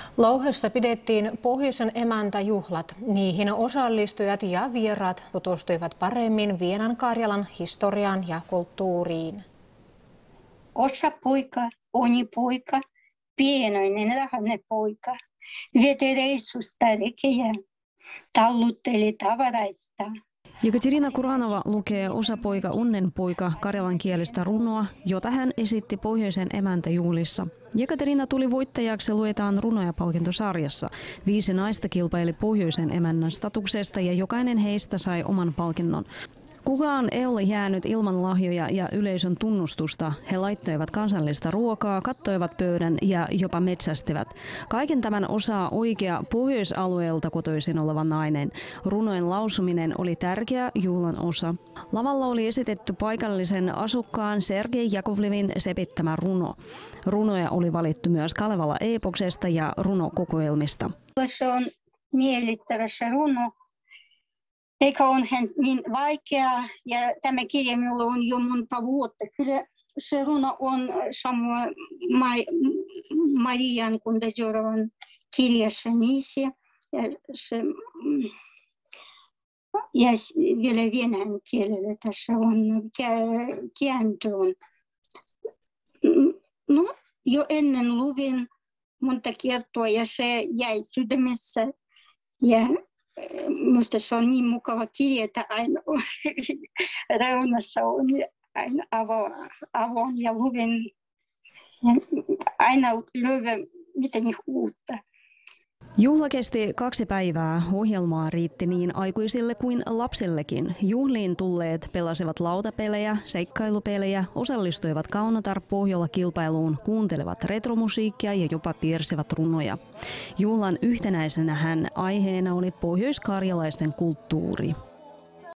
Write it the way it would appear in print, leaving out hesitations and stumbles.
Louhessa pidettiin pohjoisen emäntäjuhlat. Niihin osallistujat ja vieraat tutustuivat paremmin Vienan-Karjalan historiaan ja kulttuuriin. Osa poika, oni poika, pienoinen rahainen poika, veti reissusta rekejä, tallutteli tavaraista. Jekaterina Kuranova lukee Osapoika onnenpoika karjalankielistä runoa, jota hän esitti pohjoisen emäntäjuhlissa. Jekaterina tuli voittajaksi Luetaan runoja -palkintosarjassa. 5 naista kilpaili pohjoisen emännän statuksesta ja jokainen heistä sai oman palkinnon. Kukaan ei ole jäänyt ilman lahjoja ja yleisön tunnustusta. He laittoivat kansallista ruokaa, kattoivat pöydän ja jopa metsästivät. Kaiken tämän osaa oikea pohjoisalueelta kotoisin oleva nainen. Runojen lausuminen oli tärkeä juhlan osa. Lavalla oli esitetty paikallisen asukkaan Sergei Jakovlevin sepittämä runo. Runoja oli valittu myös Kalevala-eepoksesta ja runokokoelmista. Se on miellyttävä se runo. Eikä ole niin vaikea, ja tämä kirja minulla on jo monta vuotta. Kyllä se runo on sama Marian Kundasiovan kirjassa niissä. Ja vielä venäjän kielellä tässä on kääntö. No, jo ennen luvin monta kertaa ja se jäi sydämessä. Ja minusta se on niin mukava kirjata aina. Reunassa on aina avoin ja luen. Aina löydän mitään uutta. Juhla kesti 2 päivää. Ohjelmaa riitti niin aikuisille kuin lapsillekin. Juhliin tulleet pelasivat lautapelejä, seikkailupelejä, osallistuivat Kaunotar-Pohjola-kilpailuun, kuuntelevat retromusiikkia ja jopa piirsivät runoja. Juhlan yhtenäisenä aiheena oli pohjoiskarjalaisten kulttuuri.